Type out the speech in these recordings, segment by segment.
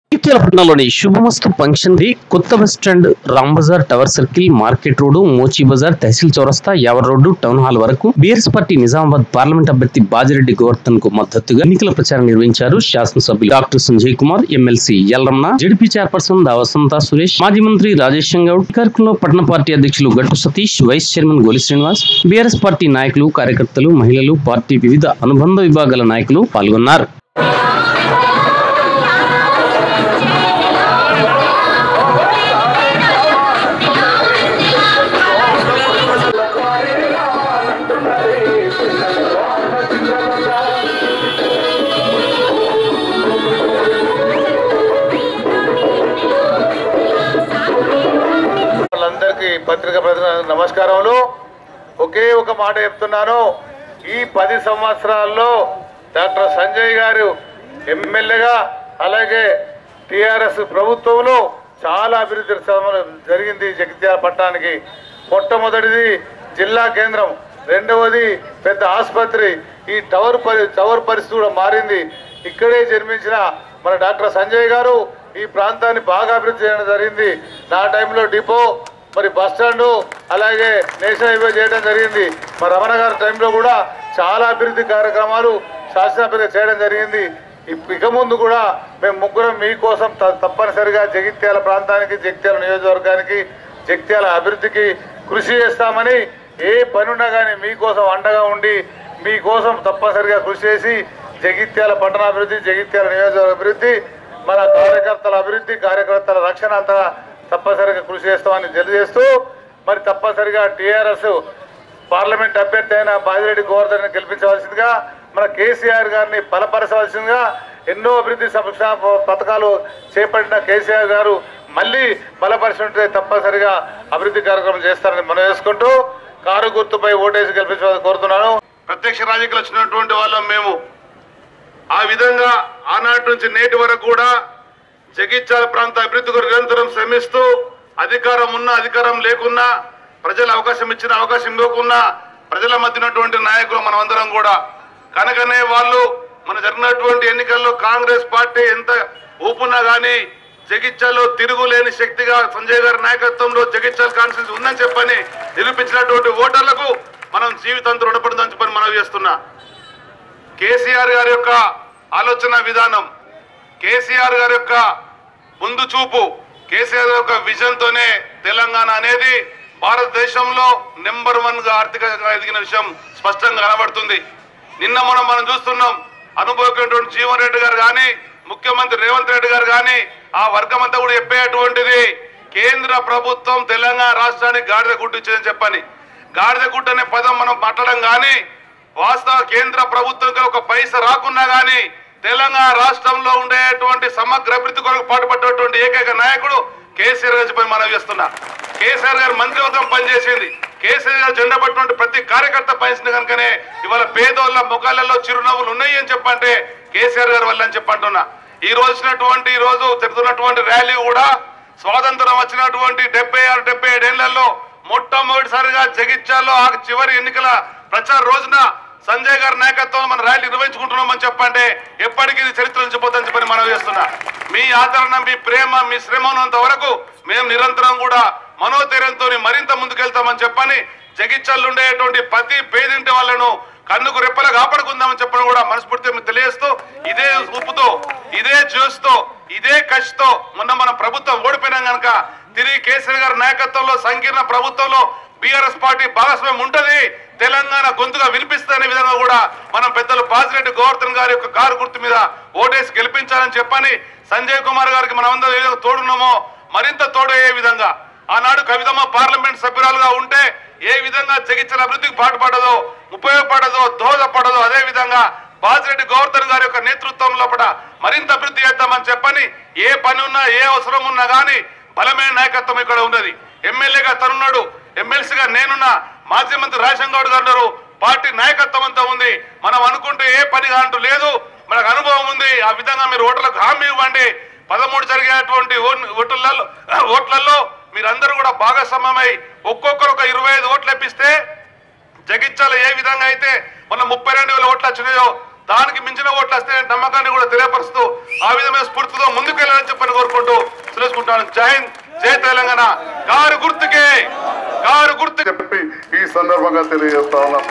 పట్టణంలోని శుభమస్తు ఫంక్షన్ ది కొత్త bus stand, Ram Bazar, tower circle, market road, Mochi Bazar, తహసీల్ చౌరస్తా, యావర్ రోడ్డు, టౌన్ హాల్ వరకు బీఆర్ఎస్ పార్టీ నిజామాబాద్ పార్లమెంట్ అభ్యర్థి బాజిరెడ్డి గోవర్ధన్ కు మద్దతుగా ఎన్నికల ప్రచారం నిర్వహించారు. శాసనసభ్యులు doctor Sanjay Kumar, MLC L Ramana, ZP chairperson Vasantha Suresh, మాజీ మంత్రి రాజేష్ గౌడ్, కార్యక్రమంలో పట్టణ పార్టీ అధ్యక్షులు గట్టు సతీష్, వైస్ చైర్మన్ గోలి శ్రీనివాస్, బీఆర్ఎస్ పార్టీ నాయకులు, కార్యకర్తలు, మహిళలు, పార్టీ వివిధ అనుబంధ విభాగాల నాయకులు పాల్గొన్నారు. పత్రికా ప్రతినిధులకు నమస్కారములు. ఒకే ఒక మాట చెప్తున్నాను. ఈ 10 సంవత్సరాల్లో డాక్టర్ సంజయ్ గారు ఎమ్మెల్యేగా, అలాగే టిఆర్ఎస్ ప్రభుత్వంలో చాలా అభివృద్ధి జరిగింది. జగిత్యాల పట్టణానికి మొట్టమొదటిది జిల్లా కేంద్రం, రెండవది పెద్ద ఆసుపత్రి, ఈ టవర్ పరిస్థితి కూడా మారింది. ఇక్కడే జన్మించిన మన డాక్టర్ సంజయ్ గారు ఈ ప్రాంతాన్ని బాగా అభివృద్ధి చేయడం జరిగింది. నా టైంలో డిపో, మరి బస్ స్టాండ్, అలాగే నేషనల్ హైవే చేయడం జరిగింది. మరి రమణ గారి టైంలో కూడా చాలా అభివృద్ధి కార్యక్రమాలు శాసనసభ్యులుగా చేయడం జరిగింది. ఇక ముందు కూడా మేము ముగ్గురం మీకోసం తప్పనిసరిగా జగిత్యాల ప్రాంతానికి, జగిత్యాల నియోజకవర్గానికి, జగిత్యాల అభివృద్ధికి కృషి చేస్తామని, ఏ పని ఉన్నా కానీ మీకోసం అండగా ఉండి మీకోసం తప్పనిసరిగా కృషి చేసి జగిత్యాల పట్టణాభివృద్ధి, జగిత్యాల నియోజకవర్గ అభివృద్ధి, మన కార్యకర్తల అభివృద్ధి, కార్యకర్తల రక్షణ అంతా తప్పనిసరిగా కృషి చేస్తామని తెలియజేస్తూ, మరి తప్పనిసరిగా టీఆర్ఎస్ పార్లమెంట్ అభ్యర్థి అయిన బాజిరెడ్డి గోవర్ధన్ గెలిపించవలసిందిగా, మన కేసీఆర్ గారిని బలపరచవలసిందిగా, ఎన్నో అభివృద్ధి సంక్షేమ పథకాలు చేపట్టిన కేసీఆర్ గారు మళ్ళీ బలపరిచినట్టే తప్పనిసరిగా అభివృద్ధి కార్యక్రమం చేస్తారని మనం చేసుకుంటూ కారు గుర్తుపై ఓటేసి గెలిపించాలని కోరుతున్నాను. ప్రత్యక్ష రాజకీయాలు వచ్చినటువంటి వాళ్ళం మేము. ఆ విధంగా ఆనాటి నుంచి నేటి వరకు కూడా జగిత్యాల ప్రాంత అభివృద్ధి కొరకు నిరంతరం శ్రమిస్తూ, అధికారం ఉన్నా అధికారం లేకున్నా, ప్రజలు అవకాశం ఇచ్చినా అవకాశం ఇవ్వకున్నా, ప్రజల మధ్యనటువంటి నాయకులు మనం అందరం కూడా. కనుకనే వాళ్ళు మన జరిగినటువంటి ఎన్నికల్లో కాంగ్రెస్ పార్టీ ఎంత ఊపున్నా కానీ జగిత్యాలలో తిరుగులేని శక్తిగా సంజయ్ గారి నాయకత్వంలో జగిత్యాల కాన్స్టిట్యూన్సీ ఉందని చెప్పని నిరూపించినటువంటి ఓటర్లకు మనం జీవితంతో రుణపడిందని చెప్పని మనం చేస్తున్నా. కేసీఆర్ గారి యొక్క ఆలోచన విధానం, కేసీఆర్ గారి యొక్క ముందు చూపు, కేసీఆర్ యొక్క విజన్ తోనే తెలంగాణ అనేది భారతదేశంలో నెంబర్ 1 గా ఆర్థికంగా ఎదిగిన విషయం స్పష్టంగా కనబడుతుంది. నిన్న మనం చూస్తున్నాం. అనుభవించినటువంటి జీవన్ రెడ్డి గారు కానీ, ముఖ్యమంత్రి రేవంత్ రెడ్డి గారు కానీ, ఆ వర్గం అంతా కూడా చెప్పేటువంటిది కేంద్ర ప్రభుత్వం తెలంగాణ రాష్ట్రానికి గాడిద గుడ్డు ఇచ్చిందని చెప్పని. గాడిద గుడ్డు అనే పదం మనం మాట్లాడడం కానీ, వాస్తవ కేంద్ర ప్రభుత్వం ఒక పైస రాకున్నా కానీ తెలంగాణ రాష్ట్రంలో ఉండేటువంటి సమగ్ర అభివృద్ధి కొరకు పాటుపడ్డటువంటి ఏకైక నాయకుడు కేసీఆర్ గారి చెప్పని మనం చేస్తున్నా. కేసీఆర్ గారు మంత్రివర్గం పనిచేసింది. కేసీఆర్ గారు జెండా పట్టినటువంటి ప్రతి కార్యకర్త పనిచేసింది కనుకనే ఇవాళ పేదోళ్ళ ముఖాలలో చిరునవ్వులు ఉన్నాయి అని చెప్పంటే కేసీఆర్ గారి వల్ల అని చెప్పంటున్నా. ఈ రోజు జరుగుతున్నటువంటి ర్యాలీ కూడా స్వాతంత్రం వచ్చినటువంటి 76-77 ఏళ్లలో మొట్టమొదటిసారిగా జగిత్యాలలో ఆ చివరి ఎన్నికల ప్రచార రోజున సంజయ్ గారి నాయకత్వంలో మన ర్యాలీ నిర్వహించుకుంటున్నామని చెప్పంటే ఎప్పటికీ ఇది చరిత్ర నిలిచిపోతుందని చెప్పని మనం చేస్తున్నా. మీ ఆదరణ, మీ ప్రేమ, మీ శ్రమ ఉన్నంత వరకు మేము నిరంతరం కూడా మనోధైర్యంతో మరింత ముందుకెళ్తామని చెప్పని జగిత్యాలలో ఉండేటువంటి ప్రతి పేదింటి వాళ్ళను కన్నుకు రెప్పలా కాపాడుకుందామని చెప్పని కూడా మనస్ఫూర్తిగా తెలియజేస్తూ, ఇదే ఊపుతో, ఇదే జోష్తో, ఇదే కసితో మొన్న మన ప్రభుత్వం ఓడిపోయినాం కనుక తిరిగి కేసీఆర్ గారి నాయకత్వంలో సంకీర్ణ ప్రభుత్వంలో బీఆర్ఎస్ పార్టీ భాగస్వామ్యం ఉంటది, తెలంగాణ గొంతుగా వినిపిస్తుందనే విధంగా కూడా మనం పెద్దలు బాజిరెడ్డి గోవర్ధన్ గారి యొక్క కారు గుర్తు మీద ఓటేసి గెలిపించాలని చెప్పని సంజయ్ కుమార్ గారికి మనం అందరూ ఏ విధంగా తోడున్నామో మరింత తోడయ్యే విధంగా, ఆనాడు కవితమ్మ పార్లమెంట్ సభ్యురాలుగా ఉంటే ఏ విధంగా జగిత్యాల అభివృద్ధికి పాటుపడదో, ఉపయోగపడదో, దోహదపడదో అదే విధంగా బాజిరెడ్డి గోవర్ధన్ గారి యొక్క నేతృత్వం లోపల మరింత అభివృద్ధి చేద్దామని చెప్పని, ఏ పని ఉన్నా ఏ అవసరం ఉన్నా కానీ బలమైన నాయకత్వం ఇక్కడ ఉన్నది. ఎమ్మెల్యేగా తనున్నాడు, ఎమ్మెల్సీగా నేనున్నా, మాజీ మంత్రి రాజేష్ గౌడ్ గారు ఉన్నారు, పార్టీ నాయకత్వం అంతా ఉంది. మనం అనుకుంటే ఏ పని అంటూ లేదు, మనకు అనుభవం ఉంది. ఆ విధంగా మీరు ఓటర్లకు హామీ ఇవ్వండి. 13 జరిగేటువంటి ఓట్లలో మీరందరూ కూడా భాగస్వామ్యమై ఒక్కొక్కరు ఒక 25 ఓట్లు ఇప్పిస్తే జగిత్యాల ఏ విధంగా అయితే మన 32,000 ఓట్లు వచ్చినాయో దానికి మించిన ఓట్లు వస్తే నమ్మకాన్ని కూడా తెలియపరుస్తూ ఆ విధమైన స్ఫూర్తితో ముందుకెళ్ళాలని చెప్పి కోరుకుంటూ తెలుసుకుంటాను. జై హింద్, జై తెలంగాణ. కారు గుర్తుకే, కారు గుర్తు చెప్పి ఈ సందర్భంగా తెలియజేస్తా ఉన్నాం.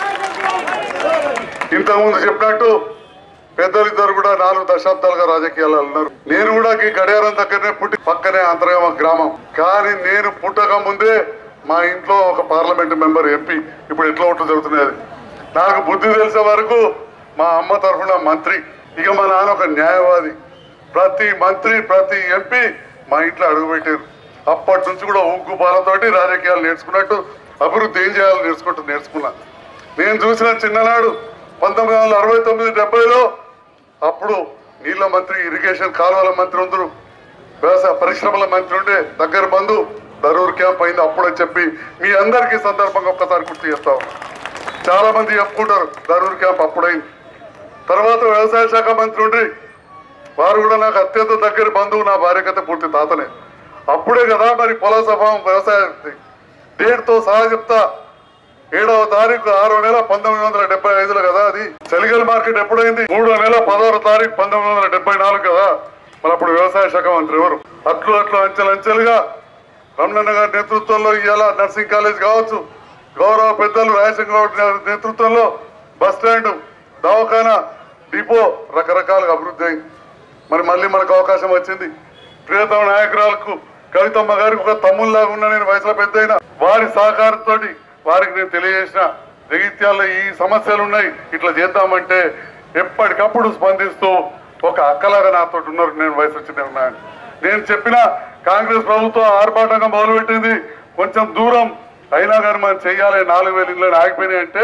ఇంతకుముందు చెప్పినట్టు పెద్దలిద్దరు కూడా 4 దశాబ్దాలుగా రాజకీయాల్లో ఉన్నారు. నేను కూడా ఈ గడియారం దగ్గరనే పుట్టి పక్కనే అంతర్గామ గ్రామం. కానీ నేను పుట్టక ముందే మా ఇంట్లో ఒక పార్లమెంట్ మెంబర్ ఎంపీ. ఇప్పుడు ఎట్లా ఓట్లు జరుగుతున్నది నాకు బుద్ధి తెలిసే వరకు మా అమ్మ తరఫున మంత్రి, ఇక మా నాన్న ఒక న్యాయవాది. ప్రతి మంత్రి ప్రతి ఎంపీ మా ఇంట్లో అడుగుపెట్టారు. అప్పటి నుంచి కూడా ఉగ్గు బాలతోటి రాజకీయాలు నేర్చుకున్నట్టు అభివృద్ధి ఏం చేయాలో నేర్చుకున్నా. నేను చూసిన చిన్ననాడు 1969-70లో అప్పుడు నీళ్ళ మంత్రి, ఇరిగేషన్ కాలువల మంత్రి ఉందరు, వ్యవసాయ పరిశ్రమల మంత్రి ఉండే, దగ్గర బంధు దరూర్ క్యాంప్ అయింది అప్పుడే చెప్పి మీ అందరికీ సందర్భంగా ఒక్కసారి గుర్తు చేస్తాం. చాలా మంది చెప్పుకుంటారు దరూర్ క్యాంప్ అప్పుడైంది. తర్వాత వ్యవసాయ శాఖ మంత్రి ఉండి, వారు కూడా నాకు అత్యంత దగ్గర బంధువు, నా భార్య కథ పూర్తి తాతనే. అప్పుడే కదా మరి పొల సభావం వ్యవసాయ డేట్తో సహా చెప్తా. 7వ తారీఖు 6వ నెల 1975లో కదా అది. చలిగల్ మార్కెట్ ఎప్పుడైంది? 3వ నెల 10వ తారీఖు 1974 కదా. మరి అప్పుడు వ్యవసాయ శాఖ మంత్రి ఎవరు? అట్లు అంచెలంచెలుగా రమణన్న గారి నేతృత్వంలో ఇవాళ నర్సింగ్ కాలేజ్ కావచ్చు, గౌరవ పెద్దలు రాజశేఖర గౌడ్ నేతృత్వంలో బస్ స్టాండ్, దవాఖానా, డిపో రకరకాలుగా అభివృద్ధి అయింది. మరి మళ్ళీ మనకు అవకాశం వచ్చింది. ప్రియతమ నాయకురాలకు కవితమ్మ గారికి ఒక తమ్ముళ్లాగా ఉన్న నేను వయసులో పెద్ద అయినా వారి సహకారంతో వారికి నేను తెలియజేసిన జగిత్యాల్లో ఈ సమస్యలు ఉన్నాయి, ఇట్లా చేద్దామంటే ఎప్పటికప్పుడు స్పందిస్తూ ఒక అక్కలాగా నాతో ఉన్నారు. నేను వయసు వచ్చిన నేను చెప్పిన కాంగ్రెస్ ప్రభుత్వం ఆర్భాటంగా మొదలుపెట్టింది, కొంచెం దూరం అయినా కానీ మనం చెయ్యాలి. 4,000 ఇళ్ళు ఆగిపోయినాయి అంటే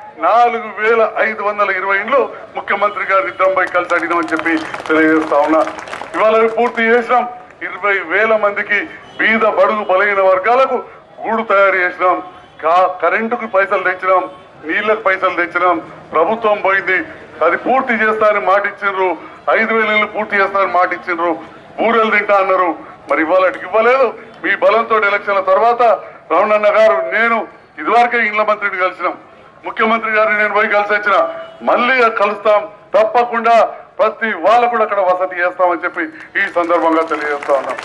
4,520 ఇండ్లు ముఖ్యమంత్రి గారు నిద్రంపై కలిసి అడిగినామని చెప్పి తెలియజేస్తా ఉన్నా. ఇవాళ పూర్తి చేసినాం. 20,000 మందికి బీద బడుగు బలహీన వర్గాలకు గూడు తయారు చేసినాం. కరెంటుకు పైసలు తెచ్చినాం, నీళ్లకు పైసలు తెచ్చినాం. ప్రభుత్వం పోయింది, అది పూర్తి చేస్తానని మాట ఇచ్చిండ్రు. 5,000 ఇళ్ళు పూర్తి చేస్తానని మాట ఇచ్చిండ్రు. బూరెలు తింటా అన్నారు, మరి ఇవాళకి ఇవ్వలేదు. మీ బలంతో ఎలక్షన్ల తర్వాత రమణన్న గారు, నేను ఇదివరకే ఇండ్ల మంత్రిని కలిసినాం, ముఖ్యమంత్రి గారిని నేను పోయి కలిసి వచ్చిన, మళ్ళీ కలుస్తాం తప్పకుండా, ప్రతి వాళ్ళు కూడా అక్కడ వసతి చేస్తామని చెప్పి ఈ సందర్భంగా తెలియజేస్తా ఉన్నాం.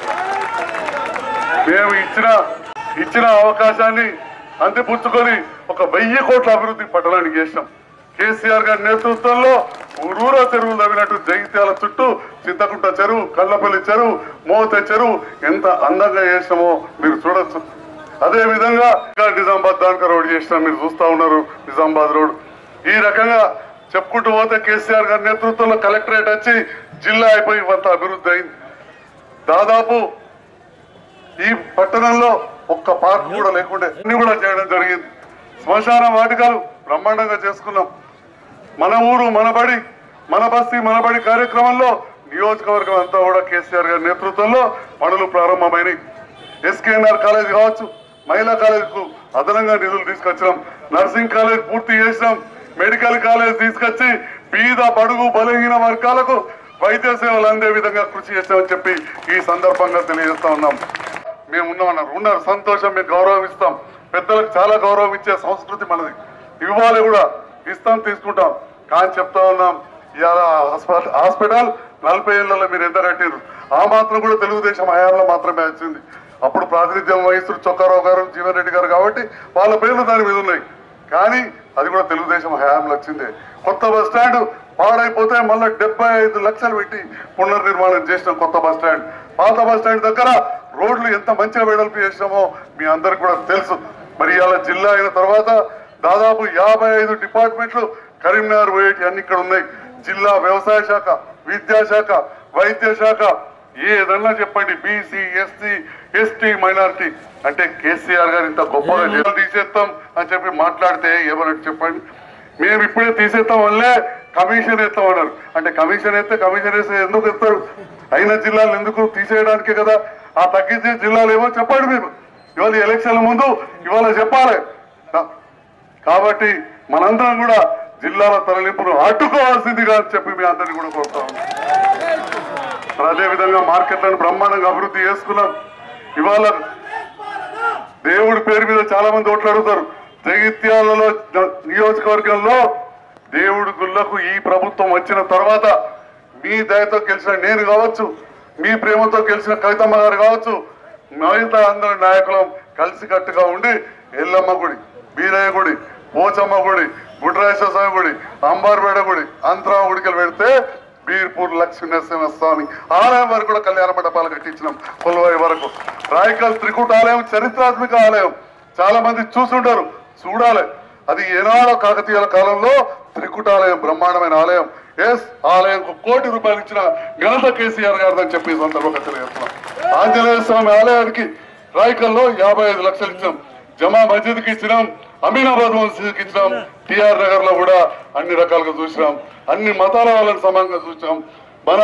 మేము ఇచ్చిన అవకాశాన్ని అందిపుచ్చుకొని ఒక 1000 కోట్ల అభివృద్ధి పట్టణానికి చేసినాం. కేసీఆర్ గారి నేతృత్వంలో ఊరూరా చెరువులు తవ్వినట్టు జగిత్యాల చుట్టూ చింతకుంట చెరువు, కళ్ళపల్లి చెరువు, మోత చెరువు ఎంత అందంగా చేసినామో మీరు చూడొచ్చు. అదే విధంగా నిజామాబాద్ దానిక రోడ్ చేసినాం, మీరు చూస్తా ఉన్నారు నిజామాబాద్ రోడ్. ఈ రకంగా చెప్పుకుంటూ పోతే కేసీఆర్ గారి నేతృత్వంలో కలెక్టరేట్ వచ్చి జిల్లా అయిపోయి కొంత అభివృద్ధి అయింది. దాదాపు ఈ పట్టణంలో ఒక్క పార్క్ కూడా లేకుండే అన్ని కూడా చేయడం జరిగింది. శ్మశాన వాటికలు బ్రహ్మాండంగా చేసుకున్నాం. మన ఊరు మన బడి, మన బస్తీ మన బడి కార్యక్రమంలో నియోజకవర్గం అంతా కూడా కేసీఆర్ గారి నేతృత్వంలో పనులు ప్రారంభమైనవి. ఎస్కేఎన్ఆర్ కాలేజ్ కావచ్చు, మహిళా కాలేజ్కు అదనంగా నిధులు తీసుకొచ్చినాం. నర్సింగ్ కాలేజ్ పూర్తి చేసినాం. మెడికల్ కాలేజ్ తీసుకొచ్చి బీద బడుగు బలహీన వర్గాలకు వైద్య సేవలు అందే విధంగా కృషి చేస్తామని చెప్పి ఈ సందర్భంగా తెలియజేస్తా ఉన్నాం. మేము ఉన్నారు సంతోషం, మేము గౌరవం ఇస్తాం. పెద్దలకు చాలా గౌరవం ఇచ్చే సంస్కృతి మనది. ఇవ్వాలి కూడా, ఇస్తాం, తీసుకుంటాం. కానీ చెప్తా ఉన్నాం, ఇవాళ హాస్పిటల్ 40 ఏళ్లలో మీరు ఎంత కట్టారు? ఆ మాత్రం కూడా తెలుగుదేశం హయాంలో మాత్రమే వచ్చింది. అప్పుడు ప్రాతినిధ్యం వహిస్తున్న చొక్కారావు గారు, జీవన్ రెడ్డి గారు కాబట్టి వాళ్ళ పేర్లు దాని మీద ఉన్నాయి. కానీ అది కూడా తెలుగుదేశం హయాంలో వచ్చిందే. కొత్త బస్ స్టాండ్ పాడైపోతే మళ్ళీ 75 లక్షలు పెట్టి పునర్నిర్మాణం చేసిన కొత్త బస్ స్టాండ్. పాత బస్ స్టాండ్ దగ్గర రోడ్లు ఎంత మంచిగా వెడల్పు చేసినామో మీ అందరికి కూడా తెలుసు. మరి ఇవాళ జిల్లా అయిన తర్వాత దాదాపు 55 డిపార్ట్మెంట్లు కరీంనగర్ పోయేటి అన్ని ఇక్కడ ఉన్నాయి. జిల్లా వ్యవసాయ శాఖ, విద్యాశాఖ, వైద్య శాఖ, ఏదన్నా చెప్పండి, బీసీ, ఎస్సీ, ఎస్టీ, మైనారిటీ అంటే కేసీఆర్ గారు ఇంత గొప్పగా జిల్లా తీసేస్తాం అని చెప్పి మాట్లాడితే ఏమన్నట్టు చెప్పండి. మేము ఇప్పుడే తీసేస్తాం వల్లే కమిషన్ ఎత్తామన్నారు. అంటే కమిషన్ ఎత్తే కమిషన్ వేస్తే ఎందుకు ఎత్తారు? అయిన జిల్లాలు ఎందుకు తీసేయడానికే కదా. ఆ తగ్గించే జిల్లాలు ఏమో చెప్పండి. మేము ఇవాళ ఎలక్షన్ల ముందు ఇవాళ చెప్పాలి. కాబట్టి మనందరం కూడా జిల్లాల తరలింపును అడ్డుకోవాల్సిందిగా అని చెప్పి మీ అందరినీ కూడా కోరుతా ఉన్నాం. అదేవిధంగా మార్కెట్లను బ్రహ్మాండంగా అభివృద్ధి చేసుకున్నాం. ఇవాళ దేవుడి పేరు మీద చాలా మంది ఓట్లు అడుగుతారు. జగిత్యాలలో నియోజకవర్గంలో దేవుడి గుళ్ళకు ఈ ప్రభుత్వం వచ్చిన తర్వాత మీ దయతో గెలిచిన నేను కావచ్చు, మీ ప్రేమతో గెలిచిన కవితమ్మ గారు కావచ్చు, మిగతా అందరి నాయకులం కలిసికట్టుగా ఉండి ఎల్లమ్మ గుడి, బీరయ్య గుడి, పోచమ్మ గుడి, గుడ్రాజేశ్వర స్వామి గుడి, అంబార్పేట గుడి, అంతరామ గుడికి పెడితే బీర్పూర్ లక్ష్మీనరసింహ స్వామి ఆలయం వరకు కూడా కళ్యాణ మండపాలు కట్టించినాం. కొలువాయి వరకు రాయకల్ త్రికూట ఆలయం చరిత్రాత్మక ఆలయం, చాలా మంది చూసుంటారు, చూడాలి. అది ఏనాడో కాకతీయుల కాలంలో త్రికూటాలయం బ్రహ్మాండమైన ఆలయం. ఎస్, ఆలయంకు ₹1,00,00,000 ఇచ్చిన ఘనత కేసీఆర్ గారిదని చెప్పి సందర్భంగా తెలియజేస్తున్నాం. ఆంజనేయ స్వామి ఆలయానికి రాయకల్లో 55 లక్షలు ఇచ్చాం. జమా మస్జిద్కి ఇచ్చినాం, అమీనాబాద్ మస్జిద్కి ఇచ్చినాం, టిఆర్ నగర్ లో కూడా అన్ని రకాలుగా చూసినాం. అన్ని మతాల వాళ్ళని సమానంగా చూసినాం. మన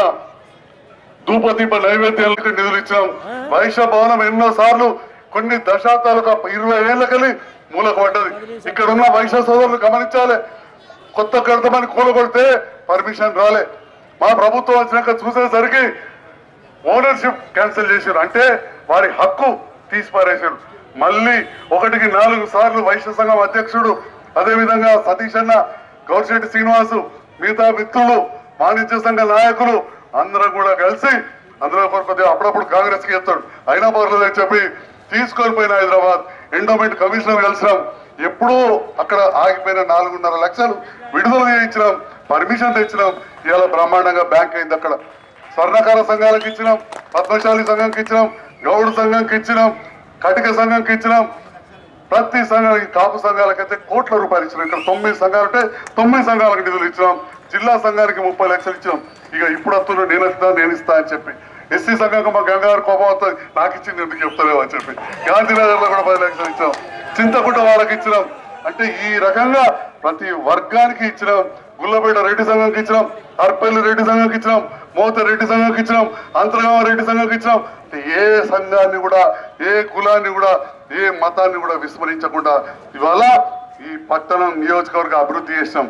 ధూపదీప నైవేద్యాలకు నిధులు ఇచ్చినాం. వైశ్య భవనం ఎన్నో సార్లు కొన్ని దశాబ్దాలుగా 20 ఏళ్ళకెళ్ళి మూలకు పడ్డది. ఇక్కడ ఉన్న వైశ్య సోదరులు గమనించాలి, కొత్త కడతామని కూలగొడితే పర్మిషన్ రాలే. మా ప్రభుత్వం వచ్చినాక చూసేసరికి ఓనర్షిప్ క్యాన్సిల్ చేశారు, అంటే వారి హక్కు తీసి పారేశారు. మళ్ళీ 1కి 4 సార్లు వైశ్య సంఘం అధ్యక్షుడు, అదేవిధంగా సతీష్ అన్న, గౌరిశెట్టి శ్రీనివాసు, మిగతా మిత్రులు, వాణిజ్య సంఘ నాయకులు అందరూ కూడా కలిసి అందులో కొద్దిగా అప్పుడప్పుడు కాంగ్రెస్ కి ఎత్తాడు, అయినా పర్లేదని చెప్పి తీసుకొని పోయిన హైదరాబాద్ ఎండోమెంట్ కమిషనర్ కలిసినాం. ఎప్పుడూ అక్కడ ఆగిపోయిన 4.5 లక్షలు విడుదల చేయించినాం, పర్మిషన్ తెచ్చినాం. ఇవాళ బ్రహ్మాండంగా బ్యాంక్ అయింది. అక్కడ స్వర్ణకార సంఘాలకు ఇచ్చినాం, పద్మశాలి సంఘంకి ఇచ్చినాం, గౌడు సంఘంకి ఇచ్చినాం, కటిక సంఘంకి ఇచ్చినాం. ప్రతి సంఘానికి, కాపు సంఘాలకైతే ₹1,00,00,000 ఇచ్చినాం. ఇక్కడ 9 సంఘాలు ఉంటే 9 సంఘాలకు నిధులు ఇచ్చినాం. జిల్లా సంఘానికి 30 లక్షలు ఇచ్చినాం. ఇక ఇప్పుడు వస్తున్నా నేను ఇస్తా అని చెప్పి. ఎస్సీ సంఘంగా మా గంగారు కోపం వస్తుంది, నాకు ఇచ్చింది ఎందుకు చెప్తలేవు అని చెప్పి గాంధీనగర్ లో కూడా 10 లక్షలు ఇచ్చినాం. చింతకుంట వాళ్ళకి ఇచ్చినాం. అంటే ఈ రకంగా ప్రతి వర్గానికి ఇచ్చినాం. గుల్లపేట రెడ్డి సంఘంకి ఇచ్చినాం, అర్పల్లి రెడ్డి సంఘంకి ఇచ్చినాం, మోత రెడ్డి సంఘంకి ఇచ్చినాం, అంతర్గామ రెడ్డి సంఘంకి ఇచ్చినాం. ఏ సంఘాన్ని కూడా, ఏ కులాన్ని కూడా, ఏ మతాన్ని కూడా విస్మరించకుండా ఇవాళ ఈ పట్టణం నియోజకవర్గ అభివృద్ధి చేసినాం.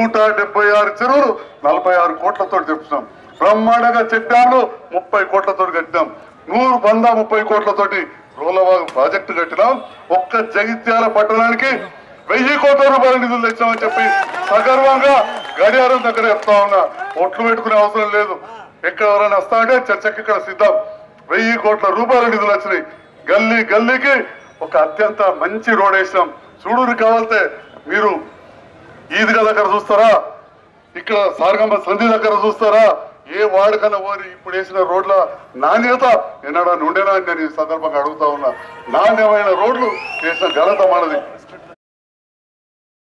176 చెరువులు 46 కోట్లతో తెప్పినాం. బ్రహ్మాండంగా చెక్ డ్యాంలు 30 కోట్లతో కట్టినాం. 130 కోట్లతోటి రోలవాగు ప్రాజెక్టు కట్టినాం. ఒక్క జగిత్యాల పట్టణానికి 1000 కోట్ల రూపాయల నిధులు తెచ్చామని చెప్పి సగర్వంగా గడియారం దగ్గర చెప్తా ఉన్నా. ఒట్లు పెట్టుకునే అవసరం లేదు. ఎక్కడ ఎవరైనా వస్తా అంటే చర్చకి ఇక్కడ సిద్ధం. 1000 కోట్ల రూపాయల నిధులు వచ్చినాయి. గల్లీ గల్లీకి ఒక అత్యంత మంచి రోడ్ వేసినాం. చూడూరు కావాలితే మీరు ఈద్గా దగ్గర చూస్తారా, ఇక్కడ సారగమ్మ సంధి దగ్గర చూస్తారా, ఏ వాడికన్నా పోయి ఇప్పుడు వేసిన రోడ్ల నాణ్యత ఎన్నడా నుండేనా అని నేను ఈ సందర్భంగా అడుగుతా ఉన్నా. నాణ్యమైన రోడ్లు వేసిన ఘనత మనది.